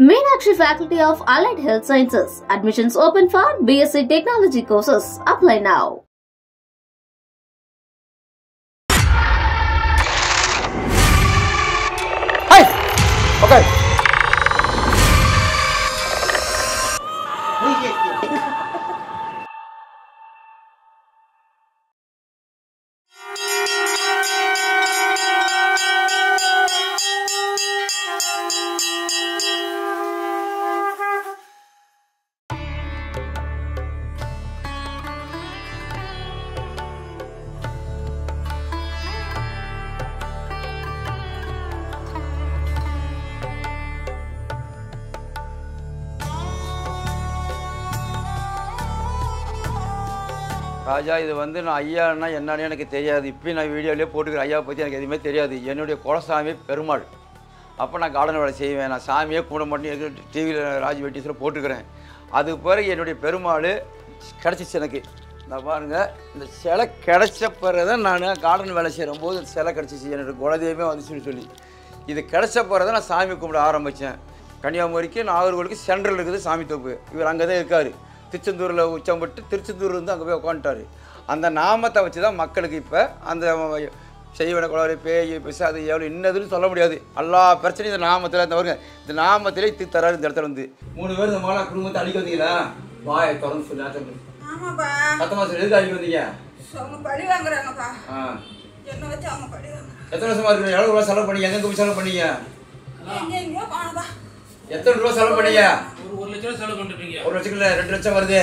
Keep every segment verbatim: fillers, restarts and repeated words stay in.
Meenakshi Faculty of Allied Health Sciences. Admissions open for B S c Technology courses. Apply now. Hi. Okay. ராஜா இது வந்து நான் ஐயான்னா என்னன்னு எனக்கு தெரியாது. இப்போயும் நான் வீடியோலேயே போட்டுக்கிறேன். ஐயாவை பற்றி எனக்கு எதுவுமே தெரியாது. என்னுடைய குலசாமி பெருமாள். அப்போ நான் கார்டன் வேலை செய்வேன். நான் சாமியே கூட மட்டும் டிவியில் ராஜ் வெட்டிஸில் போட்டுக்கிறேன். அது பிறகு என்னுடைய பெருமாள் கிடச்சிச்சு எனக்கு. நான் பாருங்கள், இந்த சிலை கிடச்ச பிறகு தான் நான் கார்டன் வேலை செய்கிற போது சிலை கிடச்சிச்சு. என்னோடய குலதெய்வமே வந்துச்சுன்னு சொல்லி இது கிடச்ச பிறகு தான் நான் சாமி கும்பிட ஆரம்பித்தேன். கன்னியாகுமரிக்கு நாகர்கோவிலுக்கு சென்ட்ரல் இருக்குது சாமி தோப்பு. இவர் அங்கே தான் இருக்கார். திருச்செந்தூரில் உச்சம் பட்டு திருச்செந்தூர் வந்து அங்கே போய் உட்காந்துட்டார். அந்த நாமத்தை வச்சு தான் மக்களுக்கு இப்போ அந்த செய்வன குளவரை பேய் பிசாது எவ்வளோ இன்னதுன்னு சொல்ல முடியாது. எல்லா பிரச்சனையும் இந்த நாமத்தில் இந்த வருங்க இந்த நாமத்திலே தீர்த்தராரு. இந்த இடத்துல வந்து மூணு பேர் இந்த மாலா குடும்பத்தை அடிக்க வந்தீங்களா? வாயை திறந்து சொல்லி சொல்லு. ஆமாப்பா. சத்தமாக சொல்லி எதுக்கு அடிக்க வந்தீங்க? அவங்க பழி வாங்குறாங்கப்பா. ஆ என்ன வச்சு அவங்க பழி வாங்குறாங்க. எத்தனை வருஷமா இருக்கு? எவ்வளோ ரூபா செலவு பண்ணீங்க? எங்கே போய் செலவு பண்ணீங்க? எங்கே எங்கேயோ காணதா. எத்தனை ரூபா செலவு பண்ணீங்க? ஒரு ஒரு லட்சம் செலவு பண்ணிருப்பீங்க. ஒரு லட்சம் இல்லை, ரெண்டு லட்சம் வருது.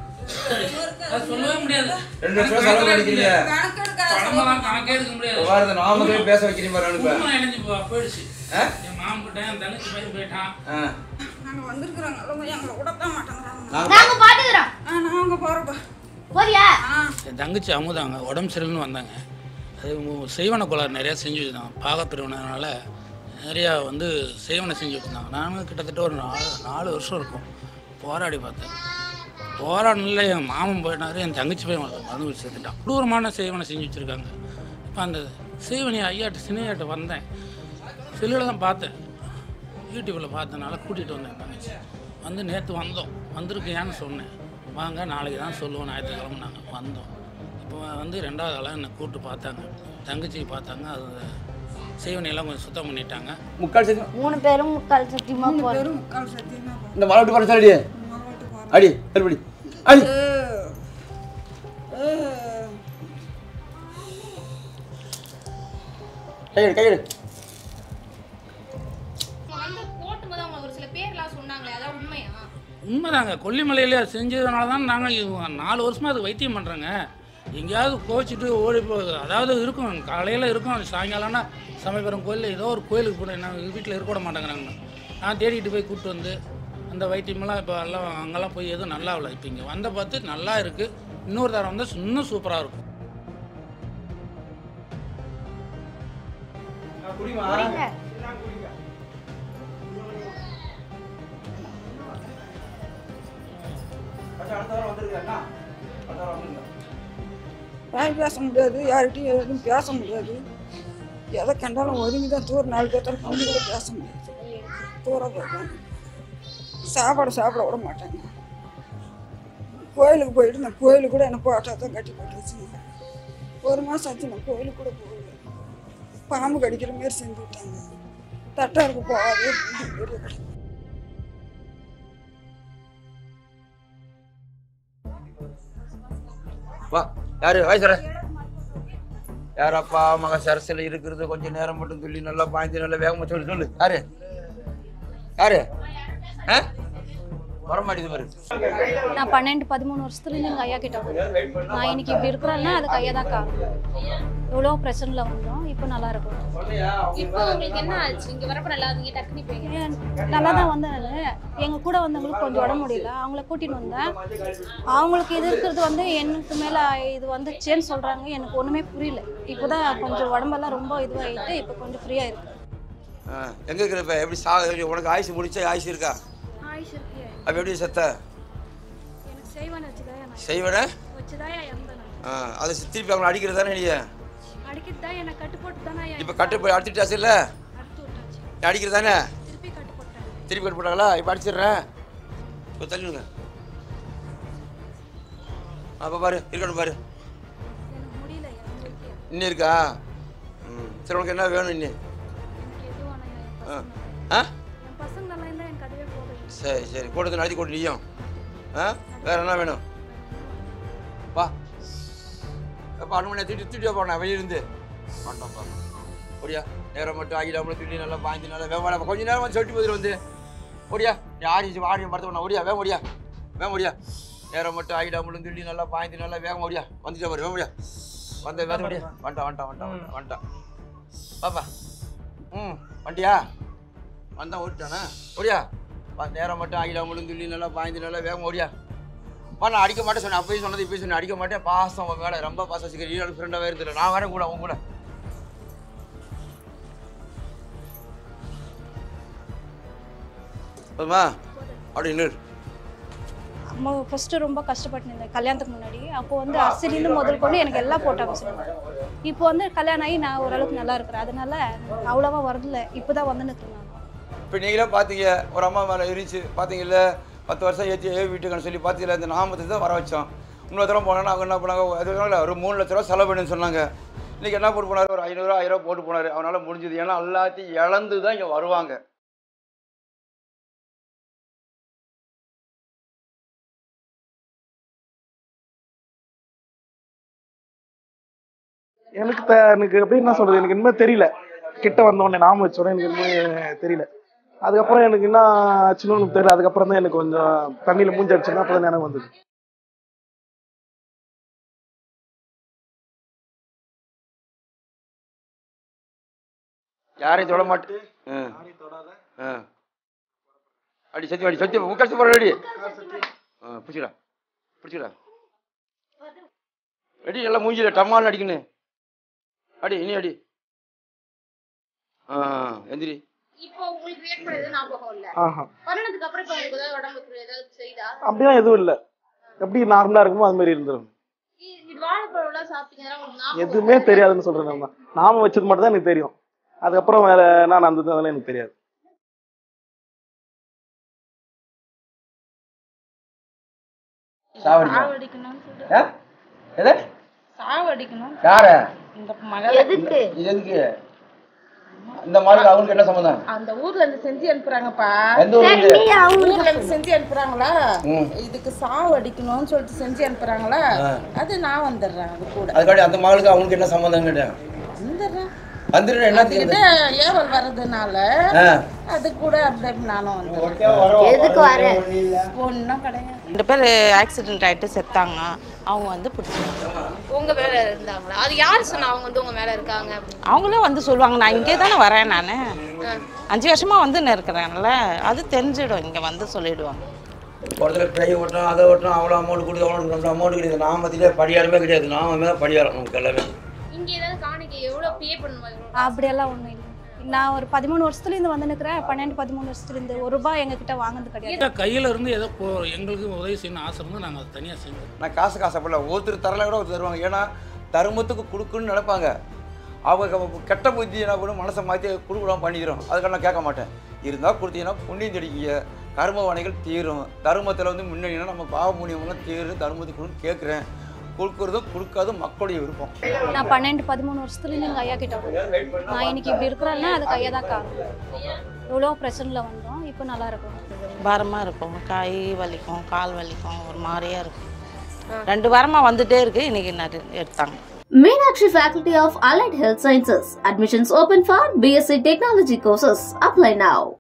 அது சொல்லவே முடியாது. ரெண்டு லட்சம் செலவு பண்ணிக்கிறீங்க. கணக்கு எடுக்க பணமெல்லாம் கணக்கே எடுக்க முடியாது. வாரத நாமத்திலே பேச வைக்கிறீங்க பாரு. அனுப்ப உண்மை இணைஞ்சு போ போயிடுச்சு. என் மாமன் கிட்ட என் தங்கச்சி பையன் போயிட்டான். நாங்க வந்திருக்கிறோம். அவங்க எங்களை விடவே மாட்டேங்கிறாங்க. நாங்க பாத்துக்கிறோம். ஆ நாங்க போறோம்ப்பா. போறியா? என் தங்கச்சி அமுதாங்க உடம்பு சரியில்லைன்னு வந்தாங்க. அது செய்வன கோளாறு நிறையா செஞ்சு வச்சுருந்தாங்க. பாகப்பிரிவினனால நிறையா வந்து செய்வனை செஞ்சு வச்சுருந்தாங்க. நானும் கிட்டத்தட்ட ஒரு நாலு நாலு வருஷம் இருக்கும் போராடி பார்த்தேன். போராடல என் மாமன் போயிட்டாரு. என் தங்கச்சி போய் மருந்து வச்சு சேர்த்துட்டான். கொடூரமான செய்வனை செஞ்சு வச்சுருக்காங்க. இப்போ அந்த செய்வனை ஐயாட்ட சின்னையாட்ட வந்தேன். செல்லில் தான் பார்த்தேன், யூடியூப்பில் பார்த்தனால கூட்டிகிட்டு வந்தேன் தங்கச்சி. வந்து நேற்று வந்தோம். வந்திருக்கேன்னு சொன்னேன். வாங்க நாளைக்கு தான் சொல்லுவோம், ஞாயிற்றுக்கிழமை நாங்கள் வந்தோம். இப்போ வந்து ரெண்டாவது ஆளாக என்னை கூப்பிட்டு பார்த்தாங்க. தங்கச்சிக்கு பார்த்தாங்க. அது செய்வனையெல்லாம் கொஞ்சம் சுத்தம் பண்ணிட்டாங்க. முக்கால் சத்தியம் மூணு பேரும் முக்கால் சத்தியமா போறோம். வெறும் முக்கால் சத்தியமா போ. இந்த மலை விட்டு போற சொல்லி அடி அடி அடி கையெடு கையெடு. உண்மைதாங்க. கொல்லிமலையில் செஞ்சதுனால தான் நாங்கள் நாலு வருஷமாக அது வைத்தியம் பண்ணுறோங்க. எங்கேயாவது கோச்சிட்டு ஓடி போகுது. அதாவது இருக்கும், காலையில் இருக்கும், சாயங்காலம்னா சமயபுரம் கோயில் ஏதோ ஒரு கோயிலுக்கு போட நாங்கள் வீட்டில் இருக்க விட மாட்டேங்கிறாங்க. நான் தேடிட்டு போய் கூப்பிட்டு வந்து அந்த வைத்தியமெல்லாம் இப்போ எல்லாம் அங்கெல்லாம் போய் எதுவும் நல்லா இல்லை. இப்போ இங்கே வந்த பார்த்து நல்லா இருக்குது. இன்னொரு தரம் வந்தால் இன்னும் சூப்பராக இருக்கும். வாய் பேச முடியாது, யார்கிட்டையும் எதுவும் பேச முடியாது. எதை கண்டாலும் ஒதுங்கி தான் தூர நாலு பேர்த்தாலும் கம்பி கூட பேச முடியாது. தூர போயிட்டாங்க. சாப்பாடு சாப்பிட விட மாட்டாங்க. கோயிலுக்கு போயிட்டு நான் கோயிலுக்கு கூட என்ன போட்டா தான் கட்டி போட்டு வச்சுங்க. ஒரு மாதம் ஆச்சு நான் கோயிலுக்கு கூட போகல. பாம்பு கடிக்கிற மாரி செஞ்சு விட்டாங்க. தட்டாருக்கு போகாதே பெரிய கடை. வா யாரு வயசுற யாரப்பா மக சரசில் இருக்கிறது கொஞ்சம் நேரம் மட்டும் சொல்லி நல்லா பாய்ந்து நல்லா வேகமாக சொல்லி சொல்லு. யாரு யாரு ஆ வரமாட்டேது பாரு. நான் பன்னெண்டு பதிமூணு வருஷத்துல இருந்து எங்க ஐயா கிட்ட வந்தேன். நான் இன்னைக்கு இப்படி இருக்கிறேன்னா அதுக்கு ஐயா தான் காரணம். எவ்வளோ பிரச்சனைல வந்தோம், இப்போ நல்லா இருக்கும். இப்போ உங்களுக்கு என்ன ஆச்சு? இங்க வரப்ப நல்லா இருந்தீங்க, டக்குனு போயிங்க. நல்லா தான் வந்தேன். எங்க கூட வந்தவங்களுக்கு கொஞ்சம் உடம்பு முடியல, அவங்கள கூட்டிட்டு வந்தேன். அவங்களுக்கு இது இருக்கிறது வந்து எனக்கு மேல இது வந்துச்சேன்னு சொல்றாங்க. எனக்கு ஒண்ணுமே புரியல. இப்போதான் கொஞ்சம் உடம்பெல்லாம் ரொம்ப இதுவாகிட்டு இப்போ கொஞ்சம் ஃப்ரீயா இருக்கு. எங்க இருக்கிற இப்போ எப்படி சா உனக்கு ஆயுசு முடிச்சா ஆயுசு இருக்கா? ஆயுசு இருக்கு. அப்போ எப்படி செத்த? எனக்கு செய்வன வச்சுதான் செய்வன வச்சுதான் இறந்தேன். ஆ அதை திருப்பி அவங்களை அடிக்கிறது தானே? நீ அடிக்கிறது தான் என்னை கட்டு போட்டு தானே. இப்போ கட்டு போய் அடிச்சுட்டாச்சு இல்லை? அடுத்து விட்டாச்சு. அடிக்கிறது தானே? திருப்பி கட்டு போட்டேன். திருப்பி கட்டு போட்டாங்களா? இப்போ அடிச்சிடுறேன். இப்போ தள்ளிடுங்க. அப்போ பாரு இருக்கணும் பாரு. இன்னும் இருக்கா? ம் சரி, உனக்கு என்ன வேணும் இன்னும்? ஆ ஆ சரி சரி, கூட்டத்தை நடத்தி கூட்டு நீயும். ஆ வேறு என்ன வேணும்? வா அப்போ அனுமதி திட்டு திட்டியா போனேன் வெளியிருந்து. வேண்டாம்ப்பா ஓடியா. நேரம் மட்டும் ஆகிடாமல் திட்டி நல்லா பாய்ந்து நல்லா வேணும். கொஞ்சம் நேரம் வந்து சொல்லிட்டு போயிட்டு வந்து ஓடியா. நீ ஆடி ஆடி படுத்த பண்ண ஓடியா. வேகம் ஓடியா. வேகம் ஓடியா. நேரம் மட்டும் ஆகிடாமலும் திட்டி நல்லா பாய்ந்து நல்லா வேகம் ஓடியா. வந்துட்டா பாரு. வேகம் ஓடியா. வந்த வேறு ஓடியா. வந்துட்டான் வந்துட்டான் வந்துட்டான் வந்துட்டான் பாப்பா. ம் வண்டியா வந்தான் ஓடிட்டானா? ஓடியா. நேரம் மட்டும் ஆகிடாமலும் திட்டி நல்லா பாய்ந்து நல்லா வேகம் ஓடியா. பா நான் அடிக்க மாட்டேன் சொன்னேன். அப்பயும் சொன்னது இப்பயும் சொன்னேன். அடிக்க மாட்டேன். பாசம் உன் மேலே ரொம்ப பாசம் வச்சுக்கிறேன். ஈரோடு ஃப்ரெண்டாகவே இருந்துடும். நான் வரேன் கூட உன் கூட. போதுமா? அப்படி இன்னொரு அம்மா ஃபஸ்ட்டு ரொம்ப கஷ்டப்பட்டு இருந்தேன் கல்யாணத்துக்கு முன்னாடி. அப்போ வந்து அரிசிலேருந்து முதல் கொண்டு எனக்கு எல்லாம் போட்டாங்க சொன்னாங்க. இப்போ வந்து கல்யாணம் ஆகி நான் ஓரளவுக்கு நல்லா இருக்கிறேன். அதனால அவ்வளோவா வரதில்லை. இப்போ தான் வந்து நிற்கிறேன். இப்போ நீங்களே பார்த்தீங்க, ஒரு அம்மா மேலே இருந்துச்சு பார்த்தீங்கல்ல. பத்து வருஷம் ஏற்றி ஏ வீட்டுக்குன்னு சொல்லி பார்த்தீங்களா. இந்த நாமத்தை தான் வர வச்சோம். இன்னொரு தரம் போனாங்கன்னா அவங்க என்ன பண்ணாங்க, அது ஒரு மூணு லட்ச ரூபா செலவு பண்ணுன்னு சொன்னாங்க. இன்றைக்கி என்ன போட்டு போனார்? ஒரு ஐநூறுரூவா ஆயிரம் ரூபா போட்டு போனார். அவனால் முடிஞ்சது. ஏன்னா எல்லாத்தையும் இழந்து தான் இங்கே வருவாங்க. எனக்கு த எனக்கு எப்படி என்ன சொல்கிறது, எனக்கு இனிமேல் தெரியல. கிட்ட வந்தோடனே நாம வச்சோடனே எனக்கு இனிமேல் தெரியல. அதுக்கப்புறம் எனக்கு என்ன ஆச்சுன்னு எனக்கு தெரியல. அதுக்கப்புறம் தான் எனக்கு கொஞ்சம் தண்ணியில் மூஞ்சி அடிச்சுன்னா அப்போ தான் எனக்கு வந்தது. யாரையும் தொட மாட்டேன். ஆ அடி சத்தி அடி சத்தி முக்காசி போகிற ரெடி. ஆ பிடிச்சிடா பிடிச்சிடா ரெடி. எல்லாம் மூஞ்சில டம்மான்னு அடிக்கணும். அடி இனி அடி. ஆ எந்திரி. இப்போ உங்களுக்கு ஏற்படுது ஞாபகம் இல்ல. பண்ணதுக்கு அப்புறம் இப்போ உங்களுக்கு ஏதாவது உடம்புக்கு ஏதாவது செய்தா? அப்படிலாம் எதுவும் இல்லை. எப்படி நார்மலாக இருக்குமோ அது மாதிரி இருந்துடும். இது வாழைப்பழம்லாம் சாப்பிட்டீங்கன்னா உங்களுக்கு எதுவுமே தெரியாதுன்னு சொல்கிறேன். நம்ம நாம வச்சது மட்டும் தான் எனக்கு தெரியும். அதுக்கப்புறம் வேற நான் அந்த அதெல்லாம் எனக்கு தெரியாது. சாவடிக்கணும் சாவடிக்கணும் யார இந்த மகள் எதுக்கு? எதுக்கு இந்த மாதிரி அவங்களுக்கு என்ன சம்பந்தம்? அந்த ஊர்ல இருந்து செஞ்சு அனுப்புறாங்கப்பா. எந்த ஊர்ல ஊர்ல இருந்து செஞ்சு அனுப்புறாங்களா? இதுக்கு சாவு அடிக்கணும்னு சொல்லிட்டு செஞ்சு அனுப்புறாங்களா? அது நான் வந்துடுறேன். அது கூட அதுக்காடி அந்த மகளுக்கு அவங்களுக்கு என்ன சம்பந்தம் கேட்டேன். வந்துடுறேன் வந்துட்டு என்ன தெரியுது ஏவல் வர்றதுனால அது கூட அப்படி நானும் வந்து எதுக்கு வர ஒன்றும் கிடையாது. ரெண்டு பேர் ஆக்சிடென்ட் ஆகிட்டு செத்தாங்க. அவங்க வந்து பிடிச்சாங்க. உங்க மேல இருந்தாங்களா? அது யார் சொன்னா அவங்க வந்து உங்க மேல இருக்காங்க? அவங்களே வந்து சொல்லுவாங்க. நான் இங்கே தானே வரேன். நான் அஞ்சு வருஷமா வந்து இருக்கிறேன்ல, அது தெரிஞ்சிடும். இங்கே வந்து சொல்லிடுவாங்க. ஒருத்தர் ட்ரை ஓட்டணும் அதை ஓட்டணும் அவ்வளோ அமௌண்ட் கொடுத்து அவ்வளோ அமௌண்ட் கிடையாது. நாமத்திலே படியாரமே கிடையாது. நாம மேலே படியாரம் நமக்கு எல்லாமே. இங்க ஏதாவது காணிக்கை எவ்வளோ பே பண்ணுவாங்க? அப்படியெல்லாம் ஒன்றும் இல்லை. நான் ஒரு பதிமூணு வருஷத்துலேருந்து வந்து நிற்கிறேன். பன்னெண்டு பதிமூணு வருஷத்துலேருந்து ஒரு ரூபாய் எங்ககிட்ட வாங்கினது கிடையாது. கையில் இருந்து ஏதோ போ எங்களுக்கு உதவி செய்யணும் ஆசை இருந்து நாங்கள் அதை தனியாக செஞ்சோம். நான் காசு காசப்படல. ஒருத்தர் தரல கூட ஒருத்தர் தருவாங்க. ஏன்னா தருமத்துக்கு கொடுக்குன்னு நினைப்பாங்க. அவங்க கெட்ட புத்தி என்ன கூட மனசை மாற்றி கொடுக்கலாம் பண்ணிக்கிறோம். அதுக்காக நான் கேட்க மாட்டேன். இருந்தால் கொடுத்தீங்கன்னா புண்ணியம் தெரிவிங்க. கர்ம வனைகள் தீரும். தருமத்தில் வந்து முன்னாடினா நம்ம பாவ புண்ணியமெல்லாம் தீரும். தருமத்துக்கு கொடுன்னு கேட்குறேன். கொடுக்குறதும் கொடுக்காதும் மக்களுடைய விருப்பம். நான் பன்னெண்டு பதிமூணு வருஷத்துலேருந்து எங்கள் ஐயா கிட்ட போகிறேன். நான் இன்னைக்கு இப்படி இருக்கிறேன்னா அதுக்கு ஐயா தான் காரணம். எவ்வளோ பிரச்சனையில் வந்தோம். இப்போ நல்லா இருக்கும். பாரமாக இருக்கும். கை வலிக்கும், கால் வலிக்கும், ஒரு மாதிரியா இருக்கும். ரெண்டு வாரமாக வந்துட்டே இருக்கு. இன்னைக்கு எடுத்தாங்க. Meenakshi Faculty of Allied Health Sciences. Admissions open for B S c Technology courses. Apply now.